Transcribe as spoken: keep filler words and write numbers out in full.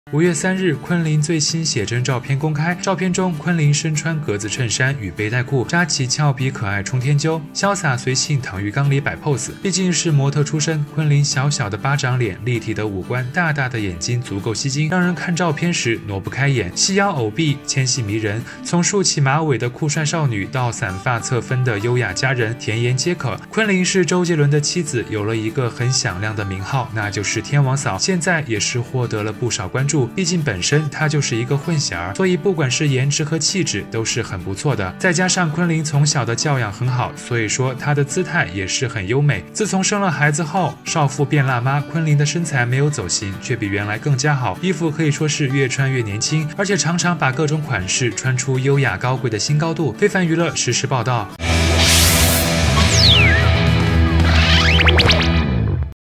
五月三日，昆凌最新写真照片公开。照片中，昆凌身穿格子衬衫与背带裤，扎起俏皮可爱冲天揪，潇洒随性躺浴缸里摆 pose。毕竟是模特出身，昆凌小小的巴掌脸，立体的五官，大大的眼睛足够吸睛，让人看照片时挪不开眼。细腰藕臂，纤细迷人。从竖起马尾的酷帅少女到散发侧分的优雅佳人，甜言皆可。昆凌是周杰伦的妻子，有了一个很响亮的名号，那就是天王嫂。现在也是获得了不少关注。毕竟本身她就是一个混血儿，所以不管是颜值和气质都是很不错的。再加上昆凌从小的教养很好，所以说她的姿态也是很优美。自从生了孩子后，少妇变辣妈，昆凌的身材没有走形，却比原来更加好，衣服可以说是越穿越年轻，而且常常把各种款式穿出优雅高贵的新高度。非凡娱乐实时报道。